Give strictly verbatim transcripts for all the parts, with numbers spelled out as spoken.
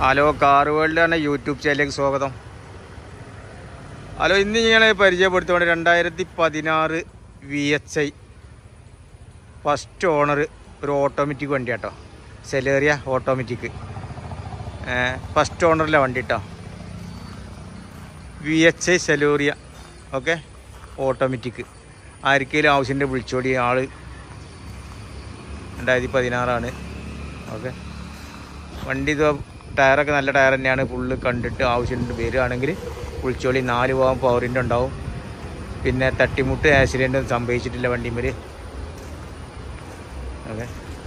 Hello car world എന്ന YouTube ചാനലിലേക്ക് സ്വാഗതം. ഹലോ, ഇന്ന് ഞങ്ങളെ പരിചയപ്പെടുത്തുകൊണ്ട് രണ്ടായിരത്തി പതിനാറ് V H I first owner ഒരു ഓട്ടോമാറ്റിക് വണ്ടി കേട്ടോ. സെലേറിയ ഓട്ടോമാറ്റിക് ഫസ്റ്റ് ഓണറിലെ വണ്ടി കേട്ടോ. V H I Celerio okay automatic. ആർക്കെങ്കിലും ആവശ്യത്തിൻ്റെ വിളിച്ചോടി. ആള് രണ്ടായിരത്തി പതിനാറാണ്. ഓക്കെ, വണ്ടി ഇത് ടയറൊക്കെ നല്ല ടയർ തന്നെയാണ്. ഫുള്ള് കണ്ടിട്ട് ആവശ്യമുണ്ട് വരികയാണെങ്കിൽ വിളിച്ചോളി. നാല് പോകാൻ പവറിൻ്റെ ഉണ്ടാവും. പിന്നെ തട്ടിമുട്ട് ആക്സിഡൻറ്റ് സംഭവിച്ചിട്ടില്ല വണ്ടിമേൽ. ഓക്കെ,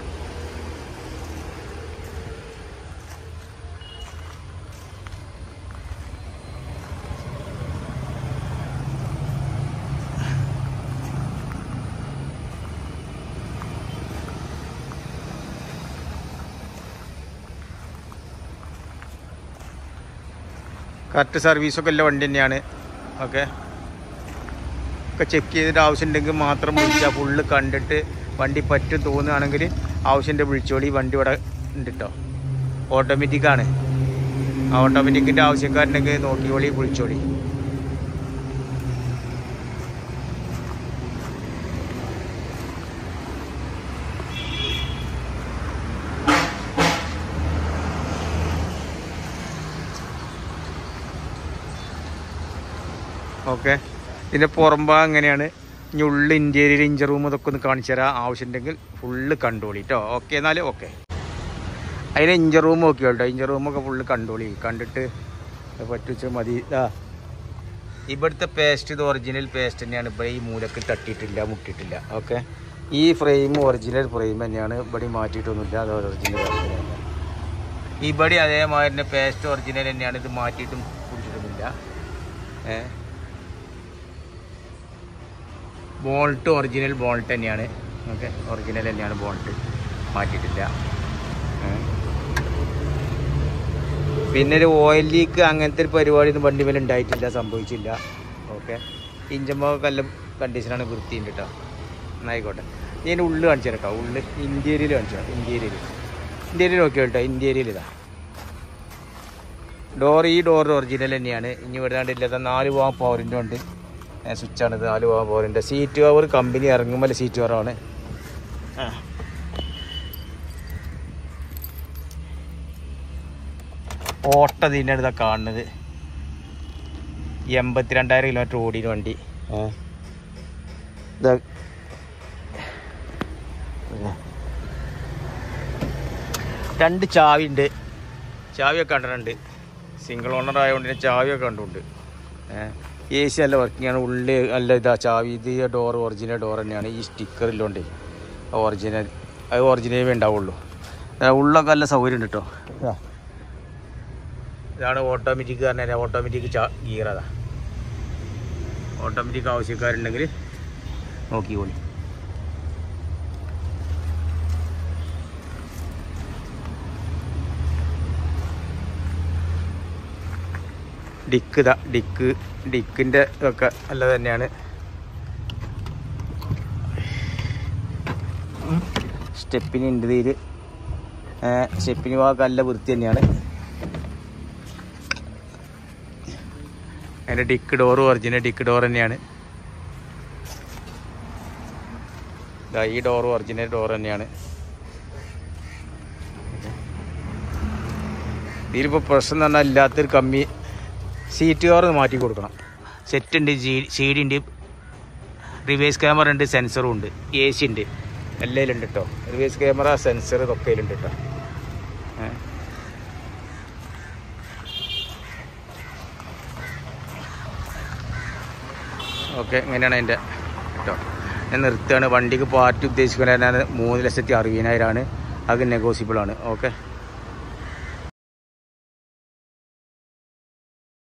കറക്റ്റ് സർവീസൊക്കെ ഉള്ള വണ്ടി തന്നെയാണ്. ഓക്കെ, ഒക്കെ ചെക്ക് ചെയ്തിട്ട് ആവശ്യമുണ്ടെങ്കിൽ മാത്രം വിളിച്ചാൽ ഫുള്ള് കണ്ടിട്ട് വണ്ടി പറ്റും തോന്നുകയാണെങ്കിൽ ആവശ്യൻ്റെ വിളിച്ചോളി. വണ്ടി ഇവിടെ ഉണ്ട് കേട്ടോ. ഓട്ടോമാറ്റിക്കാണ്. ആ ഓട്ടോമാറ്റിക്കിൻ്റെ ആവശ്യക്കാരുണ്ടെങ്കിൽ നോക്കിക്കോളി, വിളിച്ചോളി. ഓക്കെ, ഇതിൻ്റെ പുറമ്പാ അങ്ങനെയാണ്. ഇനി ഉള്ളിൽ ഇൻറ്റീരിയർ ഇഞ്ചർ റൂം ഇതൊക്കെ ഒന്ന് കാണിച്ചു തരാം. ആവശ്യമുണ്ടെങ്കിൽ ഫുള്ള് കണ്ടോളി കേട്ടോ. ഓക്കെ, എന്നാൽ ഓക്കെ. അതിന് ഇഞ്ചർ റൂം നോക്കിയോ കേട്ടോ. ഇഞ്ചർ റൂമൊക്കെ ഫുള്ള് കണ്ടോളി. കണ്ടിട്ട് പറ്റിച്ച് മതി. ആ ഇവിടുത്തെ പേസ്റ്റ് ഇത് ഒറിജിനൽ പേസ്റ്റ് തന്നെയാണ്. ഇവിടെ ഈ മൂലക്ക് തട്ടിയിട്ടില്ല, മുട്ടിയിട്ടില്ല. ഓക്കെ, ഈ ഫ്രെയിം ഒറിജിനൽ ഫ്രെയിം തന്നെയാണ്. ഇവിടെ മാറ്റിയിട്ടൊന്നുമില്ല. അത് ഒറിജിനൽ തന്നെയാണ്. ഇവിടെ അതേമാതിരി തന്നെ പേസ്റ്റ് ഒറിജിനൽ തന്നെയാണ്. ഇത് മാറ്റിയിട്ടും കുടിച്ചിട്ടൊന്നുമില്ല. ഏ ബോൾട്ട് ഒറിജിനൽ ബോൾട്ട് തന്നെയാണ്. ഓക്കെ, ഒറിജിനൽ തന്നെയാണ്. ബോൾട്ട് മാറ്റിയിട്ടില്ല. പിന്നെ ഒരു ഓയിൽ ലീക്ക് അങ്ങനത്തെ ഒരു പരിപാടി ഒന്നും വണ്ടി മേലെ ഉണ്ടായിട്ടില്ല, സംഭവിച്ചില്ല. ഓക്കെ, ഇഞ്ചമ്പൊക്കെ നല്ല കണ്ടീഷനാണ്, വൃത്തിയുണ്ട് കേട്ടോ. എന്നായിക്കോട്ടെ, ഞാൻ ഉള്ളിൽ കാണിച്ചു തരാം കേട്ടോ. ഉള്ളിൽ ഇൻറ്റീരിയൽ കാണിച്ചു തരാം. ഇൻറ്റീരിയൽ ഇൻറ്റീരിയൽ നോക്കി കേട്ടോ. ഇൻറ്റീരിയൽ ഇതാ ഡോർ. ഈ ഡോർ ഒറിജിനൽ തന്നെയാണ്. ഇനി വിടാണ്ടില്ലാത്ത നാല് പോകാൻ പവറിൻ്റെ ഉണ്ട്. സ്വിച്ചാണിത്. നാല് പോകാൻ പവറിൻ്റെ സീറ്റ് കവർ കമ്പനി ഇറങ്ങുമ്പോൾ സീറ്റ് കവറാണ്. ഓട്ട തീൻ്റെ ഇതാ കാണുന്നത്. എൺപത്തി രണ്ടായിരം കിലോമീറ്റർ ഓടിയ വണ്ടി. ഇതാ രണ്ട് ചാവി ഉണ്ട്. ചാവിയൊക്കെ കണ്ടിട്ടുണ്ട്. സിംഗിൾ ഓണർ ആയതുകൊണ്ട് തന്നെ ചാവിയൊക്കെ കണ്ടുണ്ട്. എ സി നല്ല വർക്കിംഗ് ആണ്. ഉള്ളിൽ നല്ല ഇതാ ചാവി. ഇത് ഡോർ ഒറിജിനൽ ഡോർ തന്നെയാണ്. ഈ സ്റ്റിക്കറില്ലോണ്ടേ ഒറിജിനൽ അത് ഒറിജിനലേ ഉണ്ടാവുള്ളൂ. ഉള്ളൊക്കെ നല്ല സൗകര്യം ഉണ്ട് കേട്ടോ. ഇതാണ് ഓട്ടോമാറ്റിക് പറഞ്ഞാൽ. ഓട്ടോമാറ്റിക് ചാ ഗിയർ അതാ. ഓട്ടോമാറ്റിക് ആവശ്യക്കാരുണ്ടെങ്കിൽ നോക്കിക്കോളി. ഡിക്ക് ഇതാ. ഡിക്ക് ഡിക്കിൻ്റെ ഒക്കെ നല്ലത് തന്നെയാണ്. സ്റ്റെപ്പിന് ഉണ്ട് ഇതിൽ. സ്റ്റെപ്പിന് ഭാഗം നല്ല വൃത്തി തന്നെയാണ്. അതിൻ്റെ ഡിക്ക് ഡോറ് ഒറിജിനൽ ഡിക്ക് ഡോർ തന്നെയാണ്. ഇതാ ഈ ഡോറ് ഒറിജിനൽ ഡോർ തന്നെയാണ്. ഇതിലിപ്പോൾ പ്രശ്നം എന്ന് പറഞ്ഞാൽ ഇല്ലാത്തൊരു കമ്മി സീറ്റ് കവർ മാറ്റി കൊടുക്കണം. സെറ്റ് ഉണ്ട്, ജി സി ഡി ഉണ്ട്, റിവേഴ്സ് ക്യാമറ ഉണ്ട്, സെൻസറും ഉണ്ട്, എ സി ഉണ്ട്, എല്ലാം ഉണ്ട് കേട്ടോ. റിവേഴ്സ് ക്യാമറ സെൻസർ ഇതൊക്കെ ഉണ്ട് കേട്ടോ. ഓക്കെ, ഇങ്ങനെയാണ് അതിൻ്റെ കേട്ടോ. ഞാൻ നിർത്തുകയാണ്. വണ്ടിക്ക് പാർട്ടി ഉദ്ദേശിക്കുന്നത് മൂന്ന് ലക്ഷത്തി അറുപതിനായിരമാണ്. അത് നെഗോസിബിളാണ്. ഓക്കെ.